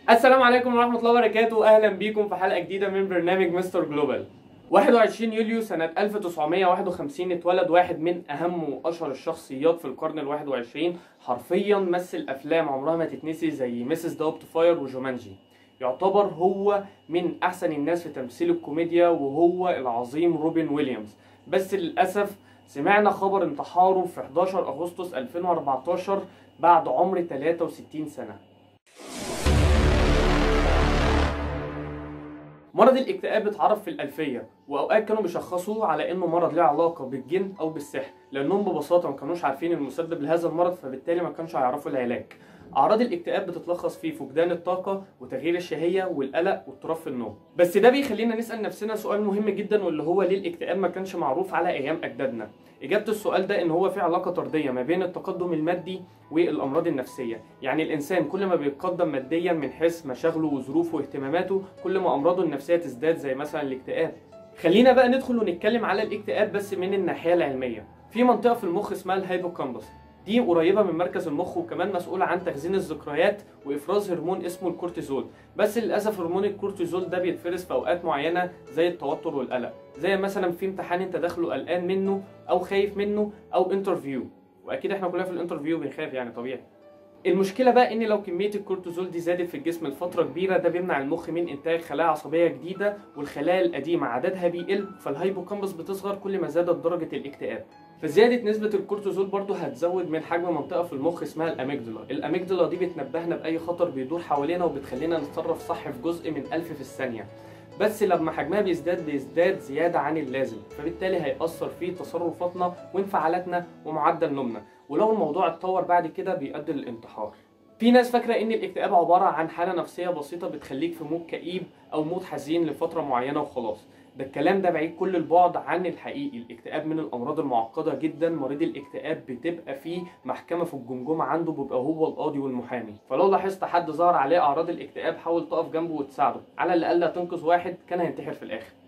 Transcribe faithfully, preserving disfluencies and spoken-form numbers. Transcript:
السلام عليكم ورحمة الله وبركاته، أهلا بيكم في حلقة جديدة من برنامج مستر جلوبال. واحد وعشرين يوليو سنة ألف وتسعمية واحد وخمسين اتولد واحد من أهم وأشهر الشخصيات في القرن الواحد وعشرين، حرفيا مثل أفلام عمرها ما تتنسي زي ميسيس داوبت فاير وجومانجي. يعتبر هو من أحسن الناس في تمثيل الكوميديا، وهو العظيم روبن ويليامز. بس للأسف سمعنا خبر انتحاره في حداشر أغسطس ألفين وأربعتاشر بعد عمر ثلاثة وستين سنة. مرض الاكتئاب اتعرف في الألفية، وأوقات كانوا بيشخصوه على إنه مرض له علاقة بالجن أو بالسحر، لأنهم ببساطة ما كانوش عارفين المسبب لهذا المرض، فبالتالي ما كانوش هيعرفوا العلاج. أعراض الاكتئاب بتتلخص في فقدان الطاقة وتغيير الشهية والقلق واضطراب في النوم. بس ده بيخلينا نسأل نفسنا سؤال مهم جدا، واللي هو ليه الاكتئاب ما كانش معروف على أيام أجدادنا؟ إجابة السؤال ده إن هو في علاقة طردية ما بين التقدم المادي والأمراض النفسية. يعني الإنسان كل ما بيتقدم ماديا من حيث مشاغله وظروفه واهتماماته، كل ما أمراضه النفسية تزداد، زي مثلا الاكتئاب. خلينا بقى ندخل ونتكلم على الاكتئاب بس من الناحية العلمية. في منطقة في المخ اسمها الهيبوكامبس، دي قريبة من مركز المخ، وكمان مسؤولة عن تخزين الذكريات وإفراز هرمون اسمه الكورتيزول. بس للأسف هرمون الكورتيزول ده بيتفرز في أوقات معينة زي التوتر والقلق، زي مثلا في امتحان انت داخله قلقان منه أو خايف منه أو انترفيو، وأكيد احنا كلنا في الانترفيو بنخاف، يعني طبيعي. المشكلة بقى ان لو كمية الكورتيزول دي زادت في الجسم لفترة كبيرة، ده بيمنع المخ من انتاج خلايا عصبية جديدة، والخلايا القديمة عددها بيقل، فالهايبوكامبس بتصغر كل ما زادت درجة الاكتئاب. فزيادة نسبة الكورتيزول برضو هتزود من حجم منطقة في المخ اسمها الاميجدلا. الاميجدلا دي بتنبهنا بأي خطر بيدور حوالينا، وبتخلينا نتصرف صح في جزء من ألف في الثانية. بس لما حجمها بيزداد بيزداد زيادة عن اللازم، فبالتالي هيأثر في تصرفاتنا وانفعالاتنا ومعدل نومنا، ولو الموضوع اتطور بعد كده بيؤدي للانتحار. في ناس فاكرة ان الاكتئاب عبارة عن حالة نفسية بسيطة بتخليك في مود كئيب او مود حزين لفترة معينة وخلاص. ده الكلام ده بعيد كل البعد عن الحقيقي. الاكتئاب من الامراض المعقدة جدا. مريض الاكتئاب بتبقى فيه محكمة في الجمجمة عنده، بيبقى هو القاضي والمحامي. فلو لاحظت حد ظهر عليه اعراض الاكتئاب، حاول تقف جنبه وتساعده، على الاقل هتنقذ واحد كان هينتحر في الاخر.